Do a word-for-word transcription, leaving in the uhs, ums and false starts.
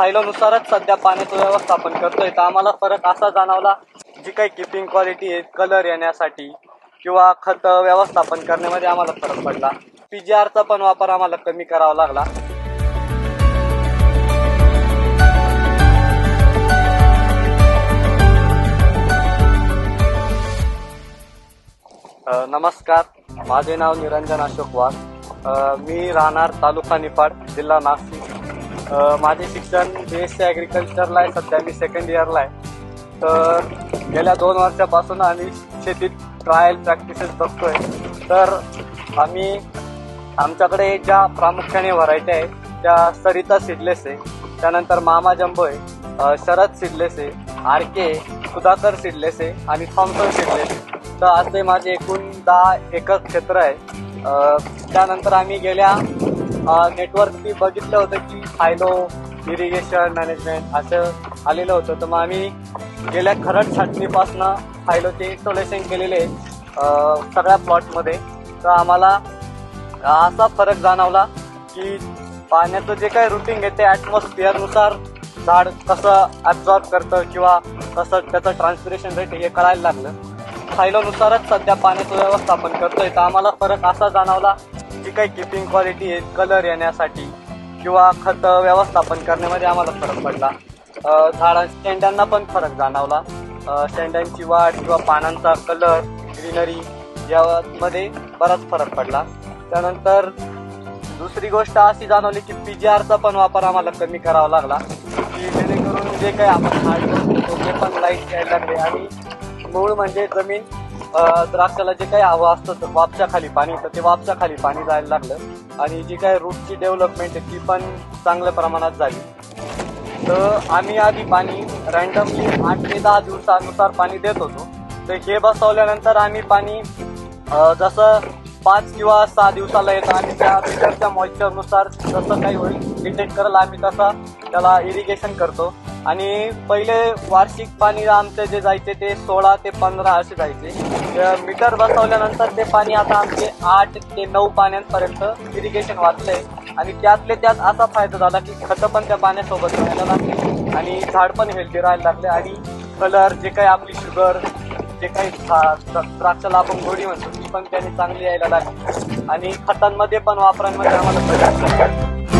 सायलोनुसारच सध्या पाण्याचं व्यवस्थापन करतोय, तर आम्हाला फरक असा जाणवला जी काही किपिंग क्वालिटी आहे, कलर येण्यासाठी किंवा खत व्यवस्थापन करण्यामध्ये आम्हाला फरक पडला. पीजीआरचा पण वापर आम्हाला कमी करावा लागला. नमस्कार, माझे नाव निरंजन अशोक वाघ. मी राहणार तालुका निफाड, जिल्हा नाशिक. माझे शिक्षण बी एस सी ॲग्रिकल्चरला आहे. सध्या मी सेकंड इयरला आहे. तर गेल्या दोन वर्षापासून आम्ही शेतीत ट्रायल प्रॅक्टिसेस बघतोय. तर आम्ही आमच्याकडे ज्या प्रामुख्याने व्हरायटी आहे त्या सरिता सीडलेस आहे, त्यानंतर मामा जंबो आहे, शरद सीडलेस आहे, आर के, सुधाकर सीडलेस आहे आणि थॉम्सन सीडलेस आहे. तर असे माझे एकूण दहा एकर क्षेत्र आहे. त्यानंतर आम्ही गेल्या नेटवर्कनी बघितलं होतं की सायलो इरिगेशन मॅनेजमेंट असं आलेलं होतं. तर मग आम्ही गेल्या खरड छाटणीपासनं सायलोचे इन्स्टॉलेशन केलेले सगळ्या प्लॉटमध्ये. तर आम्हाला असा फरक जाणवला की पाण्याचं जे काही रुटीन आहे ते ॲटमॉस्फिअरनुसार झाड कसं ॲब्झॉर्ब करतं किंवा कसं त्याचं ट्रान्सपिरेशन रेट हे कळायला लागलं. सायलोनुसारच सध्या पाण्याचं व्यवस्थापन करतोय, तर आम्हाला फरक असा जाणवला जी काही किपिंग क्वालिटी आहे, कलर येण्यासाठी किंवा खत व्यवस्थापन करण्यामध्ये आम्हाला फरक पडला. झाडां शेंड्यांना पण फरक जाणवला. शेंड्यांची वाढ किंवा पानांचा कलर, ग्रीनरी यामध्ये बराच फरक पडला. त्यानंतर दुसरी गोष्ट अशी जाणवली की पीजीआरचा पण वापर आम्हाला कमी करावा लागला, की जेणेकरून जे काही आपण हार्ड करतो ते पण लाईट यायला लागले. आणि मूळ म्हणजे जमीन द्राक्षाला जे काही हवं असतं तर वापच्या खाली पाणी, तर ते वापच्या खाली पाणी जायला लागलं आणि जी काही रूटची डेव्हलपमेंट आहे ती पण चांगल्या प्रमाणात झाली. तर आम्ही आधी पाणी रँडमली आठ ते दहा दिवसानुसार पाणी देत होतो. तर हे बसवल्यानंतर आम्ही पाणी जसं पाच किंवा सहा दिवसाला येतं आणि त्या मीटरच्या मॉइश्चरनुसार जसं काही होईल डिटेक्ट करायला आम्ही तसा त्याला इरिगेशन करतो. आणि पहिले वार्षिक पाणी आमचे जे जायचे ते सोळा ते पंधरा असे जायचे. मीटर बसवल्यानंतर ते पाणी आता आमचे आठ ते नऊ पाण्यांपर्यंत इरिगेशन वाचलंय. आणि त्यातले त्यात असा फायदा झाला की खतं पण त्या पाण्यासोबत राहायला लागले आणि झाड पण हेल्दी राहायला लागले. आणि कलर जे काही आपली शुगर जे काही द्राक्षाला आपण गोडी म्हणतो ती पण त्याने चांगली यायला लागली. आणि खतांमध्ये पण वापरांमध्ये आम्हाला